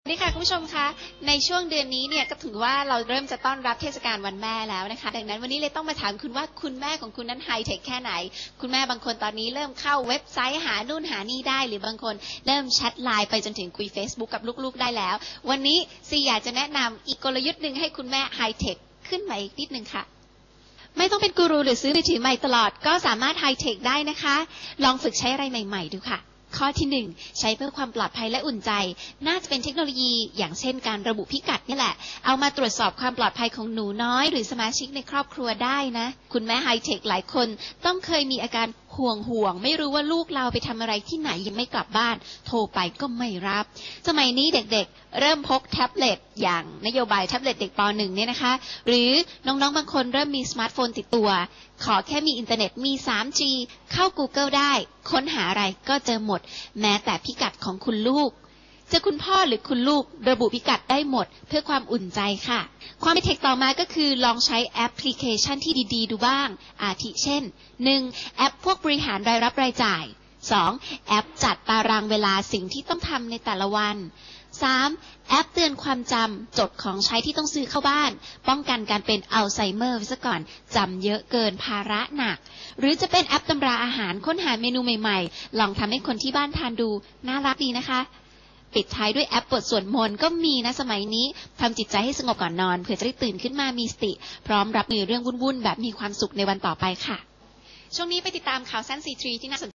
นี่ค่ะคุณผู้ชมคะในช่วงเดือนนี้เนี่ยก็ถือว่าเราเริ่มจะต้อนรับเทศกาลวันแม่แล้วนะคะดังนั้นวันนี้เลยต้องมาถามคุณว่าคุณแม่ของคุณนั้นไฮเทคแค่ไหนคุณแม่บางคนตอนนี้เริ่มเข้าเว็บไซต์หานู่นหานี่ได้หรือบางคนเริ่มแชทไลน์ไปจนถึงคุย Facebook กับลูกๆได้แล้ววันนี้ซีอยากจะแนะนำอีกกลยุทธ์หนึ่งให้คุณแม่ไฮเทคขึ้นมาอีกนิดนึงค่ะไม่ต้องเป็นกูรูหรือซื้อมือถือใหม่ตลอดก็สามารถไฮเทคได้นะคะลองฝึกใช้อะไรใหม่ๆดูค่ะข้อที่1ใช้เพื่อความปลอดภัยและอุ่นใจน่าจะเป็นเทคโนโลยีอย่างเช่นการระบุพิกัดนี่แหละเอามาตรวจสอบความปลอดภัยของหนูน้อยหรือสมาชิกในครอบครัวได้นะคุณแม่ไฮเทคหลายคนต้องเคยมีอาการห่วงไม่รู้ว่าลูกเราไปทำอะไรที่ไหนยังไม่กลับบ้านโทรไปก็ไม่รับสมัยนี้เด็กๆเริ่มพกแท็บเล็ตอย่างนโยบายแท็บเล็ตเด็กป .1 เนี่ยนะคะหรือน้องๆบางคนเริ่มมีสมาร์ทโฟนติดตัวขอแค่มีอินเทอร์เน็ตมี 3G เข้า Google ได้ค้นหาอะไรก็เจอหมดแม้แต่พิกัดของคุณลูกจะคุณพ่อหรือคุณลูกระบุพิกัดได้หมดเพื่อความอุ่นใจค่ะความเป็นเทคต่อมาก็คือลองใช้แอปพลิเคชันที่ดีๆดูบ้างอาทิเช่น 1. แอปพวกบริหารรายรับรายจ่าย 2. แอปจัดตารางเวลาสิ่งที่ต้องทำในแต่ละวัน 3. แอปเตือนความจำจดของใช้ที่ต้องซื้อเข้าบ้านป้องกันการเป็นอัลไซเมอร์ไว้ซะก่อนจำเยอะเกินภาระหนักหรือจะเป็นแอปตำราอาหารค้นหาเมนูใหม่ๆลองทำให้คนที่บ้านทานดูน่ารักดีนะคะปิดท้ายด้วยแอปบทสวดมนต์ก็มีนะสมัยนี้ทำจิตใจให้สงบก่อนนอนเพื่อจะได้ตื่นขึ้นมามีสติพร้อมรับมือเรื่องวุ่นๆแบบมีความสุขในวันต่อไปค่ะช่วงนี้ไปติดตามข่าวสั้น C3 ที่น่าสนใจ